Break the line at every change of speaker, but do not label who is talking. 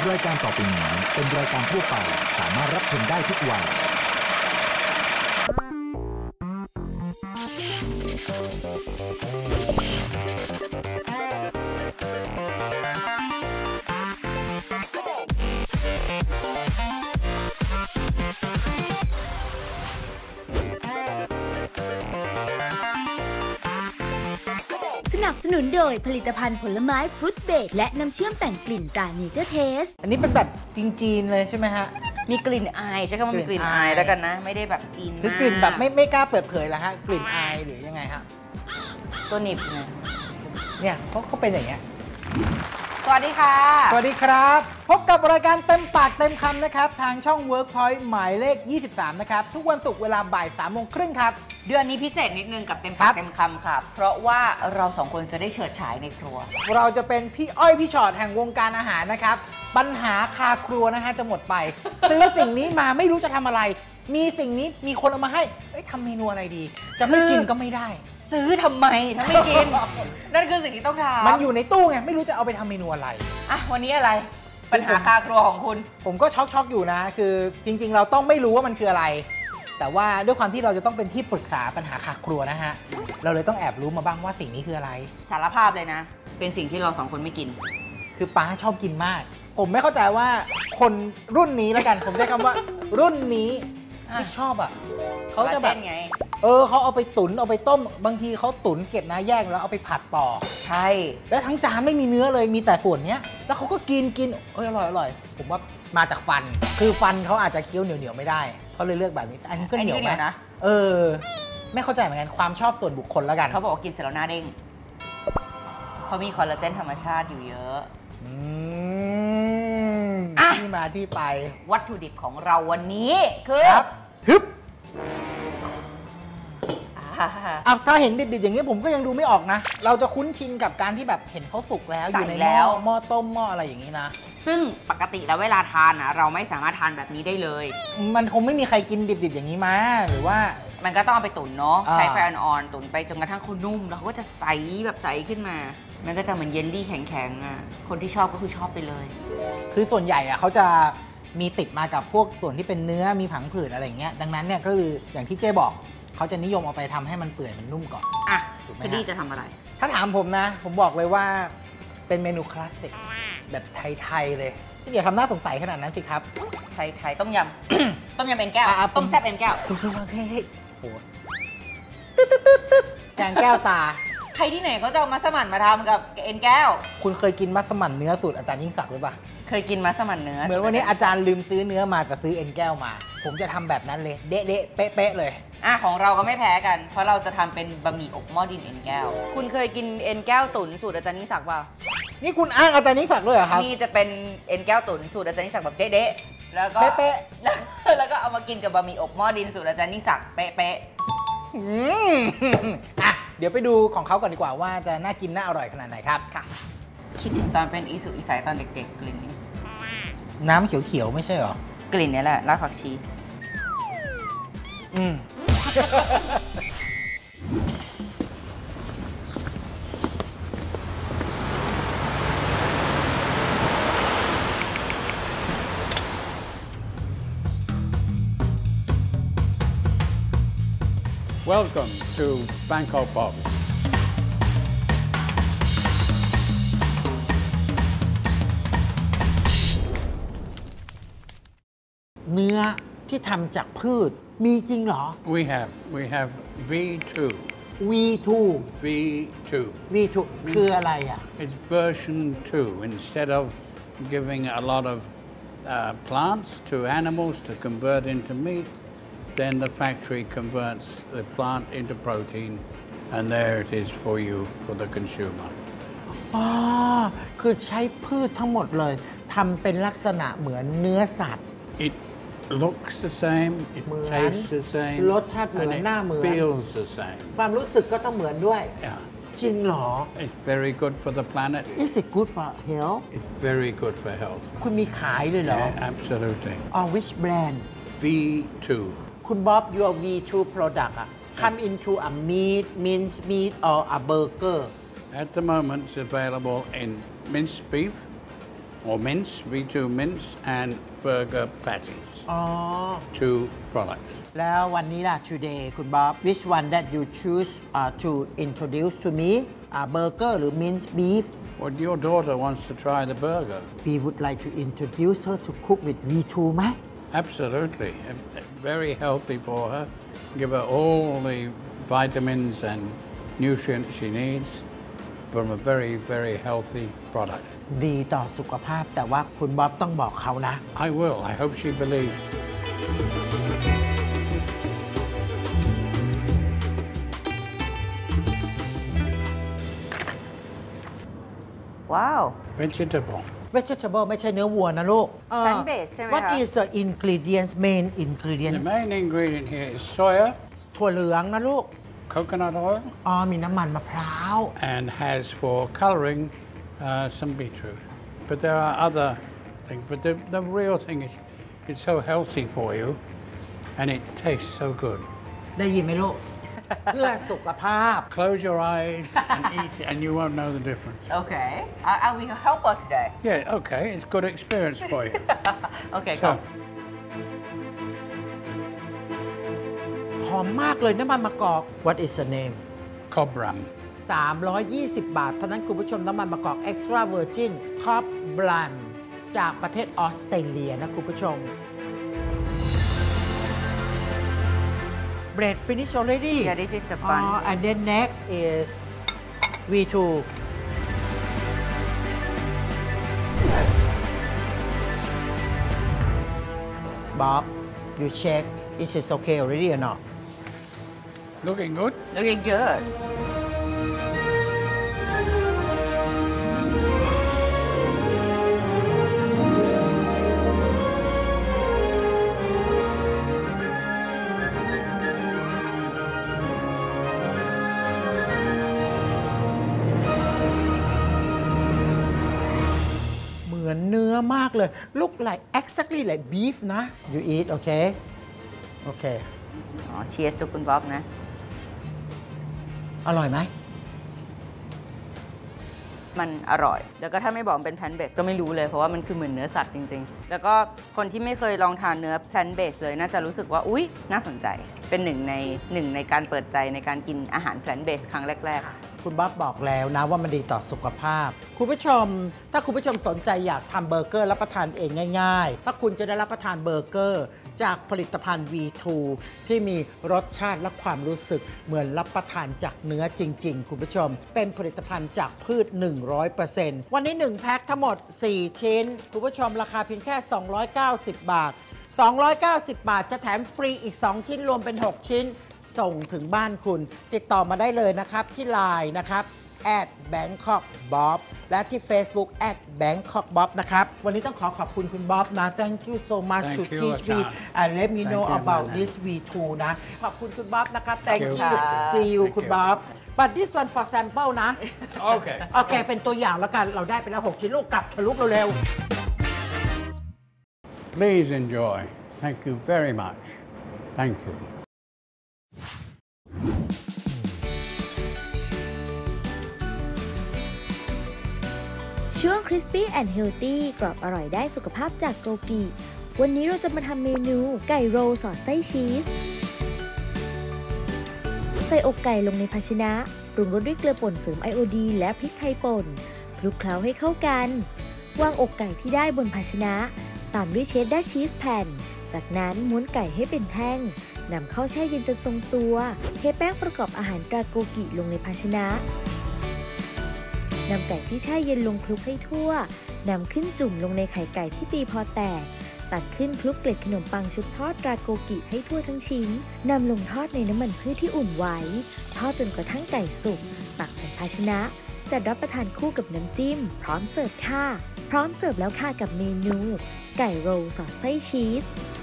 รายการต่อไปนี้เป็นรายการทั่วไปสามารถรับชมได้ทุกวัย
สนับสนุนโดยผลิตภัณฑ์ผลไม้ฟรุตเบรดและน้ำเชื่อมแต่งกลิ่นตราเนเจอร์เทส
อันนี้เป็นแบบจีนๆเลยใช่ไหมฮะ
มีกลิ่นอายใช่คำว่ามีกลิ่นอายแล้วกันนะไม่ได้แบบจีน
คือกลิ่นแบบไม่กล้าเปิดเผยแล้วฮะกลิ่นอายหรือยังไงฮะ
ตัวหนีบ
เนี่ยเขาเป็นอย่างเงี้ย
สวัสดีค่ะ
สวัสดีครับพบกับรายการเต็มปากเต็มคำนะครับทางช่อง Workpoint หมายเลข 23 นะครับทุกวันศุกร์เวลาบ่าย 3:30 ครับ
เดือนนี้พิเศษนิดนึงกับเต็มปากเต็มคำครับเพราะว่าเราสองคนจะได้เฉิดฉายในครัว
เราจะเป็นพี่อ้อยพี่ชอตแห่งวงการอาหารนะครับปัญหาคาครัวนะฮะจะหมดไปซื้อสิ่งนี้มาไม่รู้จะทำอะไรมีสิ่งนี้มีคนเอามาให้ทำเมนูอะไรดีจะไม่กินก็ไม่ได้
ซื้อทำไมถ้าไม่กิน นั่นคือสิ่งที่ต้องทำ
มันอยู่ในตู้ไงไม่รู้จะเอาไปทำเมนูอะไร
อ่ะวันนี้อะไรปัญหาคาครัวของคุณ
ผมก็ช็อกอยู่นะคือจริงๆเราต้องไม่รู้ว่ามันคืออะไรแต่ว่าด้วยความที่เราจะต้องเป็นที่ปรึกษาปัญหาคาครัวนะฮะเราเลยต้องแอบรู้มาบ้างว่าสิ่งนี้คืออะไร
สารภาพเลยนะเป็นสิ่งที่เราสองคนไม่กิน
คือป้าชอบกินมากผมไม่เข้าใจว่าคนรุ่นนี้แล้วกันผมใช้คำว่ารุ่นนี้ที่ชอบอ่ะเขาจะแบบเขาเอาไปตุ๋นเอาไปต้มบางทีเขาตุ๋นเก็บน้ำแยกแล้วเอาไปผัดต่อ
ใช่
แล้วทั้งจานไม่มีเนื้อเลยมีแต่ส่วนเนี้ยแล้วเขาก็กินอร่อยผมว่ามาจากฟันคือฟันเขาอาจจะเคี้ยวเหนียวไม่ได้เขาเลยเลือกแบบนี้อันนี้ก็เหนียวไหมนะไม่เข้าใจเหมือนกันความชอบส่วนบุคคลแล้วกัน
เขาบอกว่ากินเสร็จแล้วหน้าเด้งเขามีคอลลาเจนธรรมชาติอยู่เยอะ
ที่มาที่ไป
วัตถุดิบของเราวันนี้คือ
ฮึบถ้าเห็นดิบๆอย่างนี้ผมก็ยังดูไม่ออกนะเราจะคุ้นชินกับการที่แบบเห็นเขาสุกแล้วอยู่ในหม้อต้มหม้ออะไรอย่างนี้นะ
ซึ่งปกติแล้วเวลาทานนะเราไม่สามารถทานแบบนี้ได้เลย
มันคงไม่มีใครกินดิบๆอย่างนี้มาหรือว่า
มันก็ต้องเอาไปตุ๋นเนาะใช้ไฟอ่อนๆตุ๋นไปจนกระทั่งเขานุ่มแล้วเขาก็จะใสแบบใสขึ้นมามันก็จะเหมือนเยลลี่แข็งๆอ่ะคนที่ชอบก็คือชอบไปเลย
คือส่วนใหญ่อะเขาจะมีติดมากับพวกส่วนที่เป็นเนื้อมีผังผืดอะไรเงี้ยดังนั้นเนี่ยก็คืออย่างที่เจ๊บอกเขาจะนิยมเอาไปทำให้มันเปื่อยมันนุ่มก่อน
อ่ะพี่ดีจะทำอะไร
ถ้าถามผมนะผมบอกเลยว่าเป็นเมนูคลาสสิกแบบไทยๆเลยที่อย่าทำหน้าสงสัยขนาดนั้นสิครับ
ไทยต้มยำต้มยำเอ็นแก้วต้มแซ่บเอ็นแก้ว
คุณเฮ้ยโหแกงแก้วตา
ใครที่ไหนเขาจะเอามัสมั่นมาทำกับเอ็นแก้ว
คุณเคยกินมัสมั่นเนื้อสูตรอาจารย์ยิ่งศักดิ์หรือเปล่า
เคยกินมัสมั่นเนื้อ
เหมือนวันนี้อาจารย์ลืมซื้อเนื้อมาแต่ซื้อเอ็นแก้วมาผมจะทำแบบนั้นเลยเด๊ะเป๊ะเลย
ของเราก็ไม่แพ้กันเพราะเราจะทำเป็นบะหมี่อกหม้อดินเอ็นแก้วคุณเคยกินเอ็นแก้วตุ๋นสูตรอาจารย์ยิ่งศักดิ์เปล่า
นี่คุณอ้างอาจารย์ยิ่งศักดิ์ด้วยเหรอครับ
นี่จะเป็นเอ็นแก้วตุ๋นสูตรอาจารย์ยิ่งศักดิ์แบบเด๊ะแล้วก็
เป๊ะ
แล้วก็เอามากินกับบะหมี่อกหม้อดินสูตรอาจารย์ยิ่งศักดิ์เป๊ะ
เดี๋ยวไปดูของเขาก่อนดีกว่าว่าจะน่ากินน่าอร่อยขนาดไหนครับ
ค่ะคิดถึงตอนเป็นอีสุอีใสตอนเด็กๆกลิ่นนี้
น้ำเขียวๆไม่ใช่หร
อกลิ่นนี้แหละรากผักชี
Welcome to Bangkok Bob.
เนื้อที่ทำจากพืชมีจริงเหรอ
We have V2.
V2
V2
คืออะไรอ่ะ
It's version 2. Instead of giving a lot of plants to animals to convert into meat, then the factory converts the plant into protein, and there it is for you, for the consumer.
คือใช้พืชทั้งหมดเลยทำเป็นลักษณะเหมือนเนื้อสัตว์
It looks the same, it tastes the same,
รสชาติเหมือนหน้าเหมือน
feels the same.
ความรู้สึกก็ต้องเหมือนด้วย
Yeah.
จริงเหรอ
It's very good for the planet.
Is it good for health?
It's very good for health.
คุณมีขายเลยเหรอ
Yeah, absolutely.
Which brand?
V2.
คุณบ๊อบ your V2 product come into a meat, minced meat or a burger?
At the moment, it's available in minced beef, or mince, V2 mince, and burger patties.
อ๋อ
Two products.
แล้ววันนี้ล่ะ today คุณบ๊อบ which one that you choose to introduce to me burger หรือ minced beef
Well, your daughter wants to try the burger.
we would like to introduce her to cook with V2 ไหม
Absolutely. Very healthy for her. Give her all the vitamins and nutrients she needs from a very, very healthy product.
ดีต่อสุขภาพแต่ว่าคุณบ๊อบต้องบอกเขานะ
I will. I hope she believes.
Wow
Vegetable.
vegetable ไม่ใช่เนื้อวัวนะลูก
Plant-based ใช่ไหมคะ
What is the ingredients main ingredient
The main ingredient here is soya,
ถั่วเหลืองนะลูก
coconut oil,
อ๋อมีน้ำมันมะพร้าว
and has for colouring some beetroot. But there are other things. But the real thing is it's so healthy for you and it tastes so good.
ได้ยินไหมลูก เพื่อสุขภาพ
Close your eyes and eat it and you won't know the difference.
Okay I will help her today
Yeah, okay, it's good experience for you.
Okay
So,
หอมมากเลยน้ำมันมะกอก What is the name
cobram.
320 บาท เท่านั้นคุณผู้ชมน้ำมันมะกอก extra virgin top blend จากประเทศออสเตรเลียนะคุณผู้ชม bread finish already
Yeah this is the bun
and then next is V2 Bob you check is it okay already or not
Looking good.
Looking good
เหมือนเนื้อมากเลย look like exactly like beef นะ you eat okay okay
อ๋อ Cheers ทุกคุณบ๊อบนะ
อร่อยไหม
มันอร่อย แล้วก็ถ้าไม่บอกเป็น plant based ก็ไม่รู้เลยเพราะว่ามันคือเหมือนเนื้อสัตว์จริงๆ แล้วก็คนที่ไม่เคยลองทานเนื้อ plant based เลยน่าจะรู้สึกว่าอุ๊ยน่าสนใจเป็นหนึ่งในการเปิดใจในการกินอาหาร plant based ครั้งแรกๆ
คุณบ๊อบบอกแล้วนะว่ามันดีต่อสุขภาพ คุณผู้ชม ถ้าคุณผู้ชมสนใจอยากทำเบอร์เกอร์รับประทานเองง่ายๆถ้าคุณจะได้รับประทานเบอร์เกอร์จากผลิตภัณฑ์ V2 ที่มีรสชาติและความรู้สึกเหมือนรับประทานจากเนื้อจริงๆ คุณผู้ชม เป็นผลิตภัณฑ์จากพืช 100% วันนี้ 1 แพ็คทั้งหมด 4 ชิ้น คุณผู้ชมราคาเพียงแค่ 290 บาท 290 บาทจะแถมฟรีอีก 2 ชิ้นรวมเป็น 6 ชิ้น ส่งถึงบ้านคุณ ติดต่อมาได้เลยนะครับที่ LINE นะครับ @BangkokBob และที่ Facebook @BangkokBob นะครับ วันนี้ต้องขอบคุณคุณบ๊อบนะ Thank you so much
Thank
to
you,
teach me
อาจารย์
and let me know
Thank you,
about
Madam.
this V2 นะ ขอบคุณคุณบ๊อบนะครับ Thank
Thank
you
you.
see you
Thank
คุณ
you.
บ๊อบ but this one for sample นะ
Okay.
โอเค เป็นตัวอย่างแล้วกัน เราได้ไปแล้ว 6 ชิ้นลูกกลับทะลุเร็ว
Please enjoy. Thank you very much. Thank you.
ช่วง Crispy and Healthy กรอบอร่อยได้สุขภาพจากโกกิ วันนี้เราจะมาทำเมนูไก่โรลสอดไส้ชีส ใส่อกไก่ลงในภาชนะปรุงรสด้วยเกลือป่นเสริมไอโอดีนและพริกไทยป่นคลุกเคล้าให้เข้ากัน วางอกไก่ที่ได้บนภาชนะตามด้วยเชดดาร์ชีสแผ่น จากนั้นม้วนไก่ให้เป็นแท่งนำเข้าแช่เย็นจนทรงตัวเทแป้งประกอบอาหารตราโกกิลงในภาชนะนำไก่ที่แช่เย็นลงคลุกให้ทั่วนำขึ้นจุ่มลงในไข่ไก่ที่ตีพอแตกตักขึ้นคลุกเกล็ดขนมปังชุบทอดตราโกกิให้ทั่วทั้งชิ้นนำลงทอดในน้ำมันพืชที่อุ่นไว้ทอดจนกระทั่งไก่สุกตักใส่ภาชนะจัดรับประทานคู่กับน้ำจิ้มพร้อมเสิร์ฟค่ะพร้อมเสิร์ฟแล้วค่ะกับเมนูไก่โรลสอดไส้ชีส